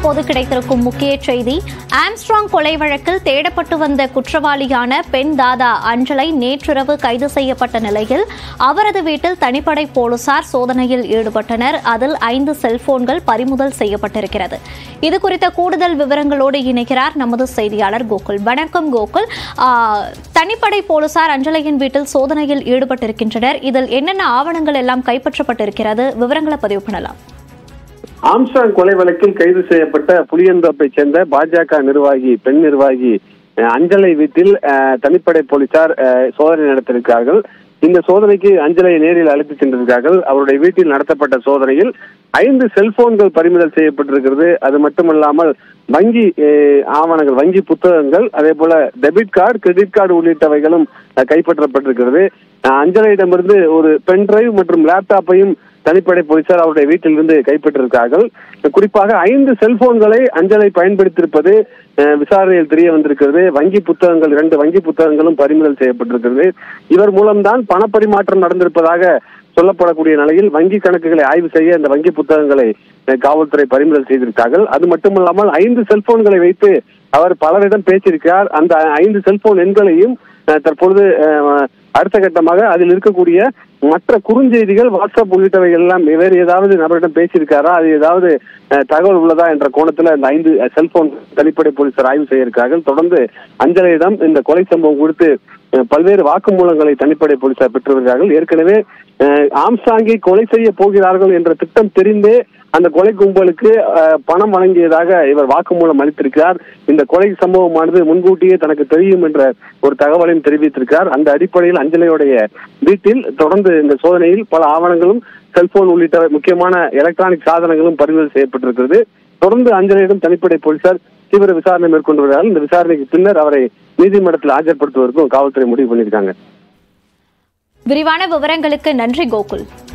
தற்போது கிடைத்திருக்கும் முக்கிய செய்தி. ஆம்ஸ்ட்ராங் கொலை வழக்கில் தேடப்பட்டு வந்த குற்றவாளியான பெண் தாதா அஞ்சலை நேற்றிரவு கைது செய்யப்பட்ட நிலையில் அவரது வீட்டில் தனிப்படை போலீசார் சோதனையில் ஈடுபட்டனர். அதில் 5 செல்போன்கள் பறிமுதல் செய்யப்பட்டிருக்கிறது. இதுகுறித்த கூடுதல் விவரங்களோடு இணைக்கிறார் நமது செய்தியாளர் கோகுல். வணக்கம் கோகுல். தனிப்படை போலீசார் அஞ்சலையின் வீட்டில் சோதனையில் ஈடுபட்டிருக்கின்றனர். இதில் என்னென்ன ஆவணங்கள் எல்லாம் கைப்பற்றப்பட்டிருக்கிறது? விவரங்களை பதிவு பண்ணலாம். ஆம்ஸ்ட்ராங் கொலை வழக்கில் கைது செய்யப்பட்ட புளியந்தோப்பை சேர்ந்த பாஜக பெண் நிர்வாகி அஞ்சலை வீட்டில் தனிப்படை போலீசார் சோதனை நடத்தியிருக்கிறார்கள். இந்த சோதனைக்கு அஞ்சலை நேரில் அழைத்து சென்றிருக்கிறார்கள். அவருடைய வீட்டில் நடத்தப்பட்ட சோதனையில் 5 செல்போன்கள் பறிமுதல் செய்யப்பட்டிருக்கிறது. அது மட்டுமல்லாமல் வங்கி ஆவணங்கள், வங்கி புத்தகங்கள், அதே போல டெபிட் கார்டு, கிரெடிட் கார்டு உள்ளிட்டவைகளும் கைப்பற்றப்பட்டிருக்கிறது. அஞ்சலையிடமிருந்து ஒரு பென் டிரைவ் மற்றும் லேப்டாப்பையும் தனிப்படை போலீசார் அவருடைய வீட்டிலிருந்து கைப்பற்றிருக்கிறார்கள். குறிப்பாக 5 செல்போன்களை அஞ்சலை பயன்படுத்தியிருப்பது விசாரணையில் தெரிய வந்திருக்கிறது. வங்கி புத்தகங்கள், 2 வங்கி புத்தகங்களும் பறிமுதல் செய்யப்பட்டிருக்கிறது. இவர் மூலம்தான் பணப்பரிமாற்றம் நடந்திருப்பதாக சொல்லப்படக்கூடிய நிலையில் வங்கி கணக்குகளை ஆய்வு செய்ய இந்த வங்கி புத்தகங்களை காவல்துறை பறிமுதல் செய்திருக்கிறார்கள். அது மட்டுமல்லாமல் 5 செல்போன்களை வைத்து அவர் பலரிடம் பேசியிருக்கிறார். அந்த 5 செல்போன் எண்களையும் தற்பொழுது அடுத்த கட்டமாக அதில் இருக்கக்கூடிய மற்ற குறுஞ்செய்திகள், வாட்ஸ்அப் உள்ளிட்டவைகள் எல்லாம் வேறு ஏதாவது நபரிடம் பேசியிருக்காரா, அது ஏதாவது தகவல் உள்ளதா என்ற கோணத்தில் இந்த 5 செல்போன் தனிப்படை போலீசார் ஆய்வு செய்ய இருக்கிறார்கள். தொடர்ந்து அஞ்சலையிடம் இந்த கொலை சம்பவம் குறித்து பல்வேறு வாக்குமூலங்களை தனிப்படை போலீசார் பெற்று வருகிறார்கள். ஏற்கனவே ஆம்ஸ்ட்ராங்கை கொலை செய்ய போகிறார்கள் என்ற திட்டம் தெரிந்தே அந்த கொலை கும்பலுக்கு பணம் வழங்கியதாக இவர் வாக்குமூலம் அளித்திருக்கிறார். இந்த கொலை சம்பவமானது முன்கூட்டியே தனக்கு தெரியும் என்ற ஒரு தகவலையும் தெரிவித்திருக்கிறார். அந்த அடிப்படையில் அஞ்சலையுடைய வீட்டில் தொடர்ந்து இந்த சோதனையில் பல ஆவணங்களும், செல்போன் உள்ளிட்ட முக்கியமான எலக்ட்ரானிக் சாதனங்களும் பறிமுதல் செய்யப்பட்டிருக்கிறது. தொடர்ந்து அஞ்சலையிடம் தனிப்படை போலீசார் தீவிர விசாரணை மேற்கொண்டு வருகிறார்கள். இந்த விசாரணைக்கு பின்னர் அவரை நீதிமன்றத்தில் ஆஜர்படுத்துவதற்கும் காவல்துறை முடிவு பண்ணியிருக்காங்க. விரிவான விவரங்களுக்கு நன்றி கோகுல்.